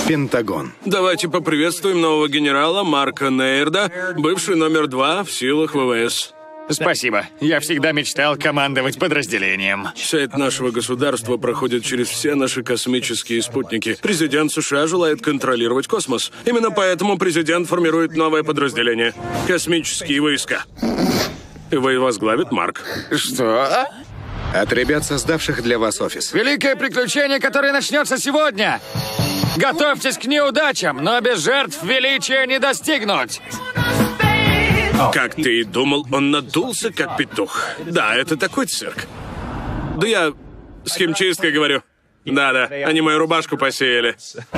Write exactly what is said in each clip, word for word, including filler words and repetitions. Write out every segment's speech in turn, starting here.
Пентагон. Давайте поприветствуем нового генерала Марка Нейрда, бывший номер два в силах ВВС. Спасибо. Я всегда мечтал командовать подразделением. Сайт нашего государства проходит через все наши космические спутники. Президент США желает контролировать космос. Именно поэтому президент формирует новое подразделение — космические войска. Его и возглавит Марк. Что? От ребят, создавших для вас офис. Великое приключение, которое начнется сегодня. Готовьтесь к неудачам, но без жертв величия не достигнуть. Как ты и думал, он надулся, как петух. Да, это такой цирк. Да я с химчисткой говорю. Да-да, они мою рубашку посеяли.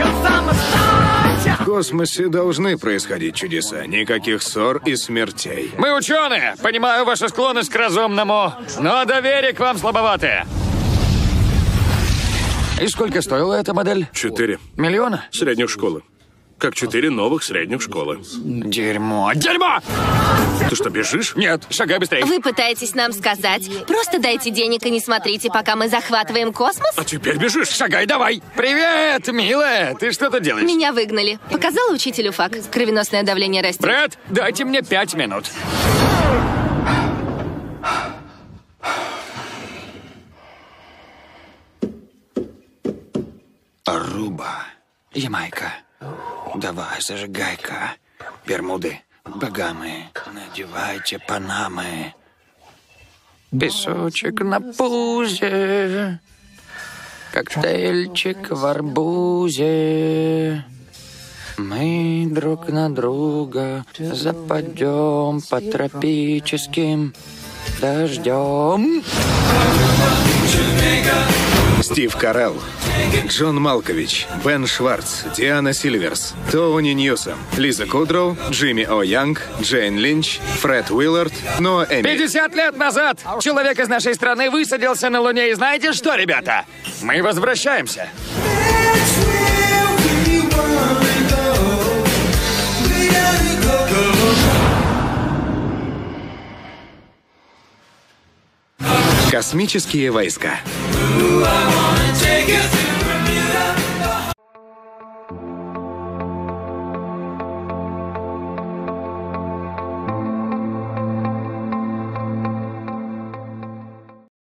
В космосе должны происходить чудеса. Никаких ссор и смертей. Мы ученые. Понимаю вашу склонность к разумному, но доверие к вам слабоватое. И сколько стоила эта модель? Четыре. Миллиона? Средних школы. Как четыре новых средних школы. Дерьмо. Дерьмо! Ты что, бежишь? Нет, шагай быстрее. Вы пытаетесь нам сказать, просто дайте денег и не смотрите, пока мы захватываем космос? А теперь бежишь? Шагай давай. Привет, милая. Ты что тут делаешь? Меня выгнали. Показала учителю факт. Кровеносное давление растет. Брэд, дайте мне пять минут. Аруба. Ямайка. Давай, зажигай-ка. Бермуды. Багамы. Надевайте панамы. Песочек на пузе. Коктейльчик в арбузе. Мы друг на друга западем по тропическим дождем. Стив Карелл, Джон Малкович, Бен Шварц, Диана Сильверс, Тони Ньюсом, Лиза Кудроу, Джимми О. Янг, Джейн Линч, Фред Уиллард, Ноа Эми. пятьдесят лет назад человек из нашей страны высадился на Луне. И знаете что, ребята? Мы возвращаемся. Космические войска. Ooh, I wanna take you